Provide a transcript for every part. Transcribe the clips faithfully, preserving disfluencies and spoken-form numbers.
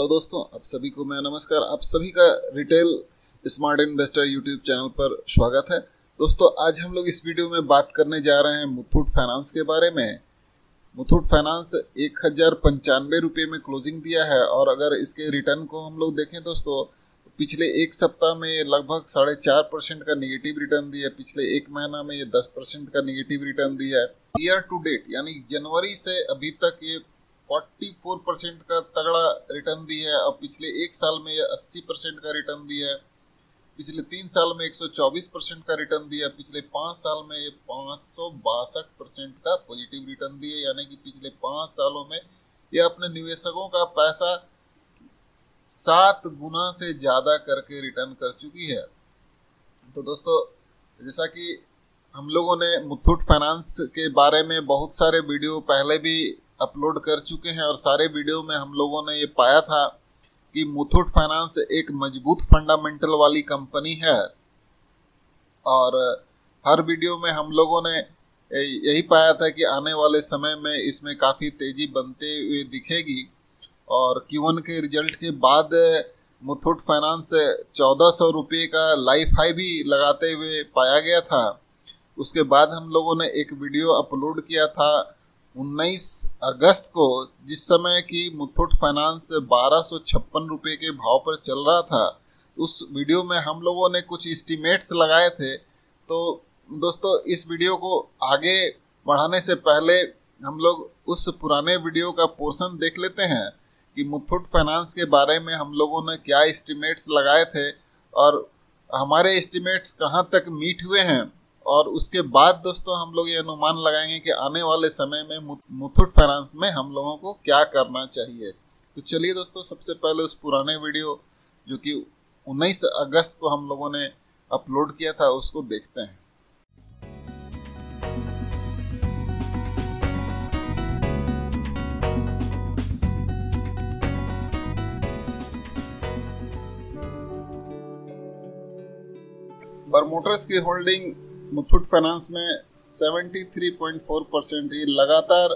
दोस्तों, आप सभी को मैं नमस्कार। आप सभी का retail smart investor YouTube channel पर स्वागत है। दोस्तों, आज हम लोग इस वीडियो में बात करने जा रहे हैं मुथूट फाइनेंस के बारे में। मुथूट फाइनेंस एक हजार पंचानवे रुपये में क्लोजिंग दिया है और अगर इसके रिटर्न को हम लोग देखें दोस्तों, पिछले एक सप्ताह में ये लगभग साढ़े चार परसेंट का निगेटिव रिटर्न दिया है। पिछले एक महीना में ये दस परसेंट का निगेटिव रिटर्न दिया है। ईयर टू डेट यानी जनवरी से अभी तक ये चौवालीस परसेंट का तगड़ा रिटर्न दिया है और पिछले एक साल में ये अस्सी परसेंट का रिटर्न दिया है। पिछले तीन साल में एक सौ चौबीस परसेंट का रिटर्न दिया है। पिछले पाँच साल में ये पाँच सौ बासठ परसेंट का पॉजिटिव रिटर्न दिया, यानी कि पिछले पाँच सालों में ये अपने निवेशकों का पैसा सात गुना से ज्यादा करके रिटर्न कर चुकी है। तो दोस्तों, जैसा कि हम लोगों ने मुथूट फाइनेंस के बारे में बहुत सारे वीडियो पहले भी अपलोड कर चुके हैं और सारे वीडियो में हम लोगों ने ये पाया था कि मुथूट फाइनेंस एक मजबूत फंडामेंटल वाली कंपनी है और हर वीडियो में हम लोगों ने यही पाया था कि आने वाले समय में इसमें काफ़ी तेजी बनते हुए दिखेगी। और क्यू वन के रिजल्ट के बाद मुथूट फाइनेंस चौदह सौ रुपये का लाइफ हाई भी लगाते हुए पाया गया था। उसके बाद हम लोगों ने एक वीडियो अपलोड किया था उन्नीस अगस्त को, जिस समय की मुथूट फाइनेंस बारह सौ छप्पन रुपये के भाव पर चल रहा था। उस वीडियो में हम लोगों ने कुछ एस्टिमेट्स लगाए थे। तो दोस्तों, इस वीडियो को आगे बढ़ाने से पहले हम लोग उस पुराने वीडियो का पोर्शन देख लेते हैं कि मुथूट फाइनेंस के बारे में हम लोगों ने क्या एस्टिमेट्स लगाए थे और हमारे एस्टिमेट्स कहाँ तक मीट हुए हैं। और उसके बाद दोस्तों हम लोग ये अनुमान लगाएंगे कि आने वाले समय में मुथूट फाइनेंस में हम लोगों को क्या करना चाहिए। तो चलिए दोस्तों, सबसे पहले उस पुराने वीडियो जो कि उन्नीस अगस्त को हम लोगों ने अपलोड किया था उसको देखते हैं। प्रमोटर्स की होल्डिंग मुथूट फाइनेंस में तिहत्तर पॉइंट चार परसेंट ये लगातार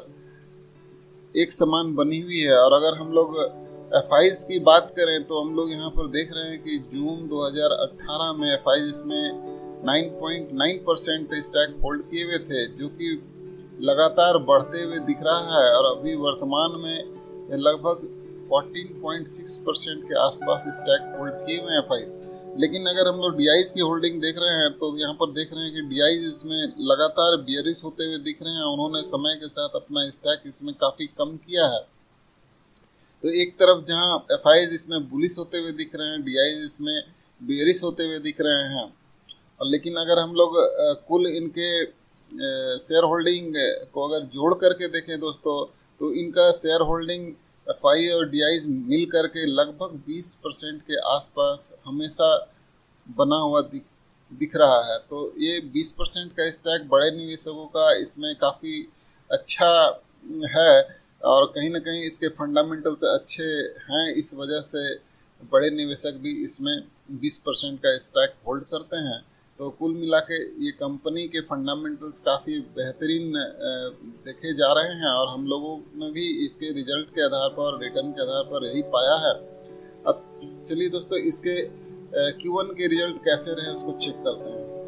एक समान बनी हुई है। और अगर हम लोग एफ आईज की बात करें तो हम लोग यहाँ पर देख रहे हैं कि जून दो हज़ार अठारह में एफ आईज इसमें नौ पॉइंट नौ परसेंट स्टैक होल्ड किए हुए थे, जो कि लगातार बढ़ते हुए दिख रहा है और अभी वर्तमान में लगभग चौदह पॉइंट छह परसेंट के आसपास स्टैक होल्ड किए हुए हैं एफ आईज। लेकिन अगर हम लोग डी आईज की होल्डिंग देख रहे हैं तो यहाँ पर देख रहे हैं कि डी आईज इसमें लगातार बियरिश होते हुए दिख रहे हैं। उन्होंने समय के साथ अपना स्टैक इसमें काफ़ी कम किया है। तो एक तरफ जहाँ एफ आईज इसमें बुलिश होते हुए दिख रहे हैं, डी आईज इसमें बियरिश होते हुए दिख रहे हैं। और लेकिन अगर हम लोग कुल इनके शेयर होल्डिंग को अगर जोड़ करके देखें दोस्तों, तो इनका शेयर होल्डिंग एफ आई और डी आईज मिल करके लगभग बीस परसेंट के आसपास हमेशा बना हुआ दिख, दिख रहा है। तो ये बीस परसेंट का स्टैक बड़े निवेशकों का इसमें काफ़ी अच्छा है और कहीं ना कहीं इसके फंडामेंटल्स अच्छे हैं। इस वजह से बड़े निवेशक भी इसमें बीस परसेंट का स्टैक होल्ड करते हैं। तो कुल मिला के ये कंपनी के फंडामेंटल्स काफ़ी बेहतरीन देखे जा रहे हैं और हम लोगों ने भी इसके रिजल्ट के आधार पर और रिटर्न के आधार पर यही पाया है। अब चलिए दोस्तों, इसके क्यू वन के रिजल्ट कैसे रहे उसको चेक करते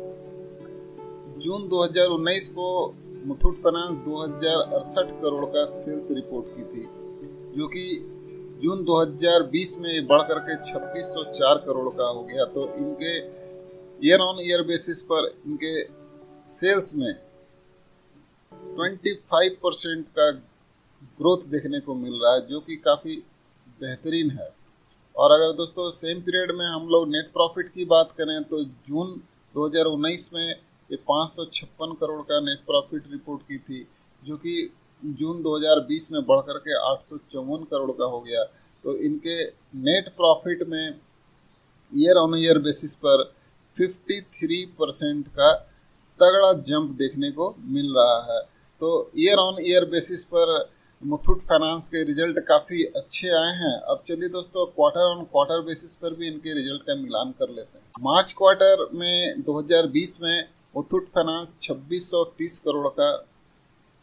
हैं। जून दो हज़ार उन्नीस को मुथूट फाइनेंस दो हज़ार अड़सठ करोड़ का सेल्स रिपोर्ट की थी, जो कि जून दो हज़ार बीस में बढ़ करके छब्बीस सौ चार करोड़ का हो गया। तो इनके ईयर ऑन ईयर बेसिस पर इनके सेल्स में पच्चीस परसेंट का ग्रोथ देखने को मिल रहा है, जो कि काफ़ी बेहतरीन है। और अगर दोस्तों सेम पीरियड में हम लोग नेट प्रॉफिट की बात करें तो जून दो हज़ार उन्नीस में ये पाँच सौ छप्पन करोड़ का नेट प्रॉफिट रिपोर्ट की थी, जो कि जून दो हज़ार बीस में बढ़ करके आठ सौ चौवन करोड़ का हो गया। तो इनके नेट प्रॉफिट में ईयर ऑन ईयर बेसिस पर तिरेपन परसेंट का तगड़ा जंप देखने को मिल रहा है। तो ईयर ऑन ईयर बेसिस पर मुथूट फाइनेंस के रिजल्ट काफ़ी अच्छे आए हैं। अब चलिए दोस्तों, क्वार्टर ऑन क्वार्टर बेसिस पर भी इनके रिजल्ट का मिलान कर लेते हैं। मार्च क्वार्टर में दो हज़ार बीस में मुथूट फाइनेंस छब्बीस सौ तीस करोड़ का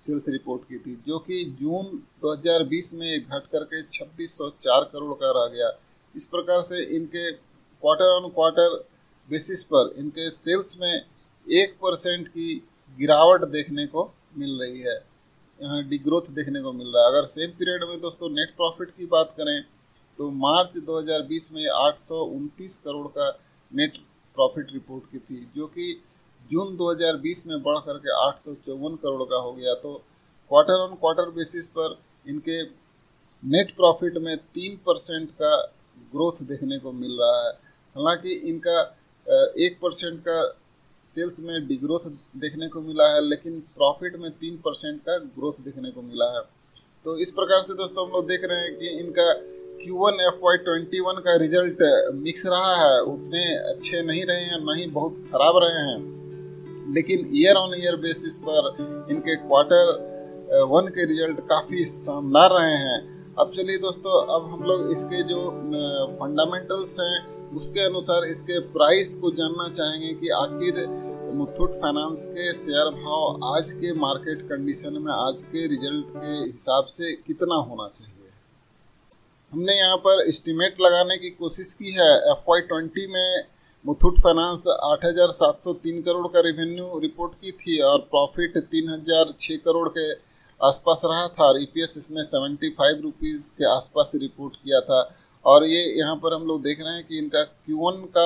सेल्स रिपोर्ट की थी, जो कि जून दो हज़ार बीस में घट करके छब्बीस सौ चार करोड़ का रह गया। इस प्रकार से इनके क्वार्टर ऑन क्वार्टर बेसिस पर इनके सेल्स में एक परसेंट की गिरावट देखने को मिल रही है, यहाँ डिग्रोथ देखने को मिल रहा है। अगर सेम पीरियड में दोस्तों नेट प्रॉफिट की बात करें तो मार्च दो हज़ार बीस में आठ सौ उनतीस करोड़ का नेट प्रॉफिट रिपोर्ट की थी, जो कि जून दो हज़ार बीस में बढ़ करके आठ सौ चौवन करोड़ का हो गया। तो क्वार्टर ऑन क्वार्टर बेसिस पर इनके नेट प्रॉफिट में तीन परसेंट का ग्रोथ देखने को मिल रहा है। हालांकि इनका एक परसेंट का सेल्स में डिग्रोथ देखने को मिला है, लेकिन प्रॉफिट में तीन परसेंट का ग्रोथ देखने को मिला है। तो इस प्रकार से दोस्तों हम लोग देख रहे हैं कि इनका Q one F Y twenty one का रिजल्ट मिक्स रहा है, उतने अच्छे नहीं रहे हैं, ना ही बहुत खराब रहे हैं, लेकिन ईयर ऑन ईयर बेसिस पर इनके क्वार्टर वन के रिजल्ट काफ़ी शानदार रहे हैं। अब चलिए दोस्तों, अब हम लोग इसके जो फंडामेंटल्स हैं उसके अनुसार इसके प्राइस को जानना चाहेंगे कि आखिर मुथूट फाइनेंस के शेयर भाव आज के मार्केट कंडीशन में आज के रिजल्ट के हिसाब से कितना होना चाहिए। हमने यहाँ पर एस्टिमेट लगाने की कोशिश की है। एफ वाई ट्वेंटी में मुथूट फाइनेंस आठ हज़ार सात सौ तीन करोड़ का रेवेन्यू रिपोर्ट की थी और प्रॉफिट तीन हज़ार छः करोड़ के आसपास रहा था और ईपीएस इसने सेवेंटी फाइव रुपीज़ के आसपास रिपोर्ट किया था। और ये यहाँ पर हम लोग देख रहे हैं कि इनका क्यू वन का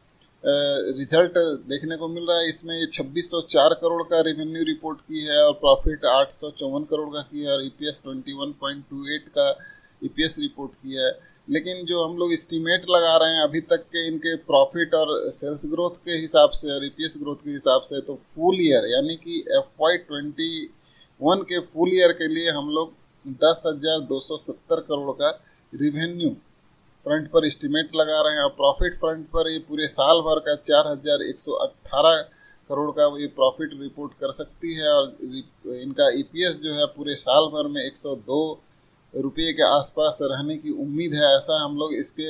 रिजल्ट देखने को मिल रहा है। इसमें ये छब्बीस सौ चार करोड़ का रेवेन्यू रिपोर्ट की है और प्रॉफिट आठ सौ चौवन करोड़ का की है और ईपीएस इक्कीस पॉइंट दो आठ का ईपीएस रिपोर्ट किया है। लेकिन जो हम लोग एस्टीमेट लगा रहे हैं अभी तक के इनके प्रॉफिट और सेल्स ग्रोथ के हिसाब से और ईपीएस ग्रोथ के हिसाब से, तो फुल ईयर यानी कि एफ वाई ट्वेंटी वन के फुल ईयर के लिए हम लोग दस हज़ार दो सौ सत्तर करोड़ का रिवेन्यू फ्रंट पर एस्टिमेट लगा रहे हैं और प्रॉफिट फ्रंट पर ये पूरे साल भर का चार हज़ार एक सौ अट्ठारह करोड़ का ये प्रॉफिट रिपोर्ट कर सकती है और इनका ईपीएस जो है पूरे साल भर में एक सौ दो रुपये के आसपास रहने की उम्मीद है। ऐसा हम लोग इसके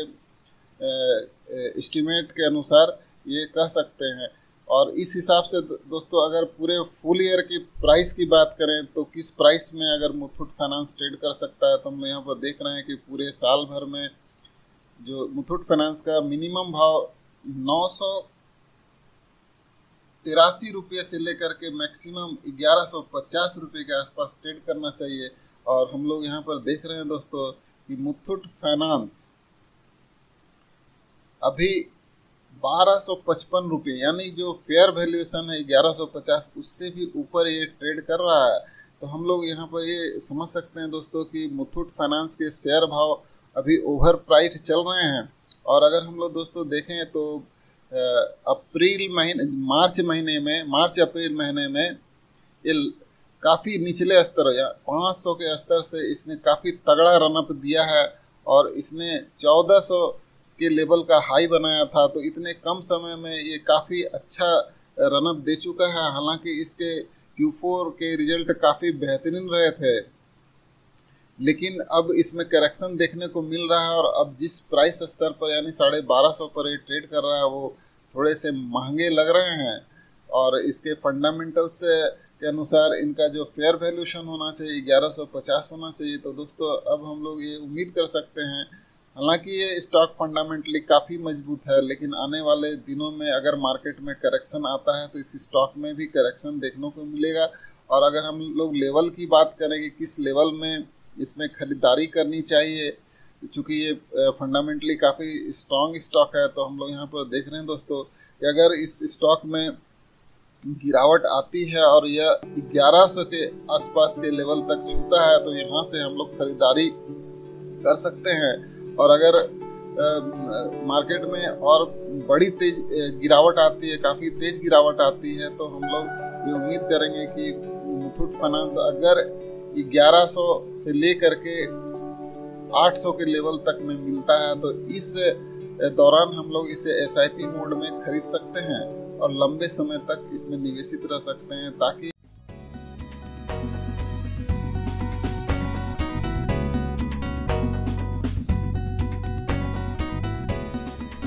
एस्टिमेट के अनुसार ये कह सकते हैं। और इस हिसाब से दोस्तों अगर पूरे फुल ईयर की प्राइस की बात करें तो किस प्राइस में अगर मुथूट फाइनेंस ट्रेड कर सकता है, तो हम यहाँ पर देख रहे हैं कि पूरे साल भर में जो मुथूट फाइनेंस का मिनिमम भाव नौ सौ तिरासी रुपये से लेकर के मैक्सिमम ग्यारह सौ पचास रुपये के आसपास ट्रेड करना चाहिए। और हम लोग यहाँ पर देख रहे हैं दोस्तों कि मुथूट फाइनेंस अभी बारह सौ पचपन रुपये यानी जो फेयर वैल्यूएशन है ग्यारह सौ पचास, उससे भी ऊपर ये ट्रेड कर रहा है। तो हम लोग यहाँ पर ये समझ सकते हैं दोस्तों कि मुथूट फाइनेंस के शेयर भाव अभी ओवर प्राइस चल रहे हैं। और अगर हम लोग दोस्तों देखें तो अप्रैल महीने मार्च महीने में मार्च अप्रैल महीने में ये काफ़ी निचले स्तर या पाँच सौ के स्तर से इसने काफ़ी तगड़ा रनअप दिया है और इसने चौदह सौ के लेवल का हाई बनाया था। तो इतने कम समय में ये काफ़ी अच्छा रनअप दे चुका है। हालांकि इसके क्यू फोर के रिजल्ट काफ़ी बेहतरीन रहे थे, लेकिन अब इसमें करेक्शन देखने को मिल रहा है और अब जिस प्राइस स्तर पर यानी साढ़े बारह सौ पर ये ट्रेड कर रहा है वो थोड़े से महंगे लग रहे हैं। और इसके फंडामेंटल्स के अनुसार इनका जो फेयर वैल्यूएशन होना चाहिए ग्यारह सौ पचास होना चाहिए। तो दोस्तों अब हम लोग ये उम्मीद कर सकते हैं, हालांकि ये स्टॉक फंडामेंटली काफ़ी मजबूत है, लेकिन आने वाले दिनों में अगर मार्केट में करेक्शन आता है तो इस स्टॉक में भी करेक्शन देखने को मिलेगा। और अगर हम लोग लेवल की बात करें कि किस लेवल में इसमें खरीदारी करनी चाहिए, चूँकि ये फंडामेंटली काफ़ी स्ट्रॉन्ग स्टॉक है, तो हम लोग यहाँ पर देख रहे हैं दोस्तों कि अगर इस स्टॉक में गिरावट आती है और यह ग्यारह सौ के आसपास के लेवल तक छूता है तो यहाँ से हम लोग खरीदारी कर सकते हैं। और अगर आ, मार्केट में और बड़ी तेज गिरावट आती है, काफ़ी तेज गिरावट आती है, तो हम लोग ये उम्मीद करेंगे कि मुथूट फाइनेंस अगर ग्यारह सौ से लेकर के आठ सौ के लेवल तक में मिलता है तो इस दौरान हम लोग इसे एस आई पी मोड में खरीद सकते हैं और लंबे समय तक इसमें निवेशित रह सकते हैं, ताकि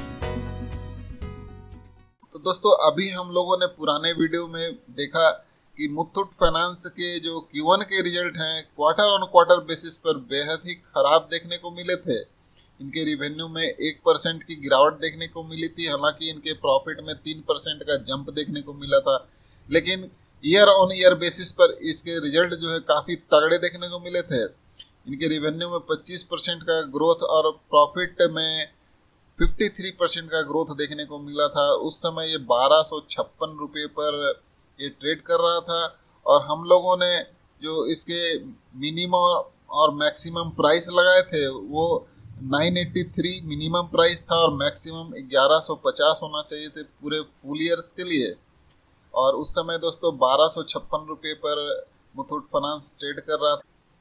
तो दोस्तों अभी हम लोगों ने पुराने वीडियो में देखा कि मुथूट फाइनेंस के जो क्यू वन के रिजल्ट हैं क्वार्टर ऑन क्वार्टर बेसिस पर बेहद ही खराब देखने को मिले थे। इनके रिवेन्यू में एक परसेंट की गिरावट देखने को मिली थी, हालांकि इनके प्रॉफिट में तीन परसेंट का जंप देखने को मिला था। लेकिन ईयर ऑन ईयर बेसिस पर इसके रिजल्ट जो है काफी तगड़े देखने को मिले थे। इनके रिवेन्यू में पच्चीस परसेंट का ग्रोथ और प्रॉफिट में तिरेपन परसेंट का ग्रोथ देखने को मिला था। उस समय ये बारह सौ छप्पन रुपये पर ये ट्रेड कर रहा था और हम लोगों ने जो इसके मिनिमम और मैक्सिमम प्राइस लगाए थे वो नौ सौ तिरासी मिनिमम प्राइस था और मैक्सिमम ग्यारह सौ पचास होना चाहिए थे पूरे फुल ईयर्स के लिए। और उस समय दोस्तों बारह सौ छप्पन रुपये पर मुथूट फाइनेंस ट्रेड कर रहा था।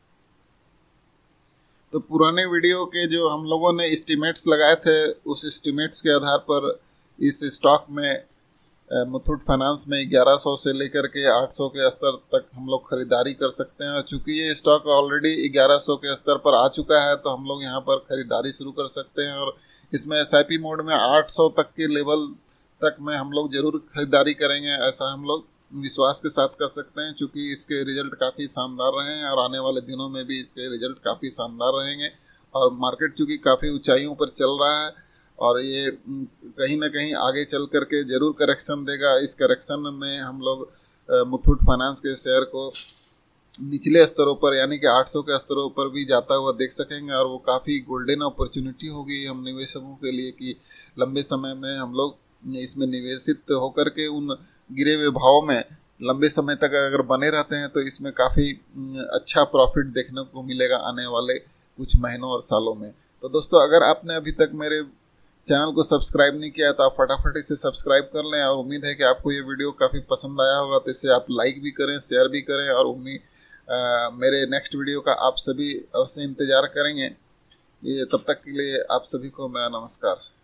तो पुराने वीडियो के जो हम लोगों ने एस्टिमेट्स लगाए थे उस एस्टिमेट्स के आधार पर इस स्टॉक में मुथूट फाइनेंस में ग्यारह सौ से लेकर के आठ सौ के स्तर तक हम लोग खरीदारी कर सकते हैं। चूंकि ये स्टॉक ऑलरेडी ग्यारह सौ के स्तर पर आ चुका है तो हम लोग यहाँ पर खरीदारी शुरू कर सकते हैं और इसमें एस आई पी मोड में आठ सौ तक के लेवल तक में हम लोग जरूर खरीदारी करेंगे, ऐसा हम लोग विश्वास के साथ कर सकते हैं। चूंकि इसके रिजल्ट काफ़ी शानदार रहे हैं और आने वाले दिनों में भी इसके रिजल्ट काफ़ी शानदार रहेंगे। और मार्केट चूंकि काफ़ी ऊंचाइयों पर चल रहा है और ये कहीं ना कहीं आगे चल करके जरूर करेक्शन देगा। इस करेक्शन में हम लोग मुथूट फाइनेंस के शेयर को निचले स्तरों पर यानी कि आठ सौ के स्तरों पर भी जाता हुआ देख सकेंगे और वो काफ़ी गोल्डन अपॉर्चुनिटी होगी हम निवेशकों के लिए कि लंबे समय में हम लोग इसमें निवेशित होकर के उन गिरे हुए भाव में लंबे समय तक अगर बने रहते हैं तो इसमें काफ़ी अच्छा प्रॉफिट देखने को मिलेगा आने वाले कुछ महीनों और सालों में। तो दोस्तों अगर आपने अभी तक मेरे चैनल को सब्सक्राइब नहीं किया तो आप फटाफट इसे सब्सक्राइब कर लें और उम्मीद है कि आपको ये वीडियो काफ़ी पसंद आया होगा, तो इसे आप लाइक भी करें, शेयर भी करें और उम्मीद मेरे नेक्स्ट वीडियो का आप सभी अवश्य इंतज़ार करेंगे। ये तब तक के लिए आप सभी को मैं नमस्कार।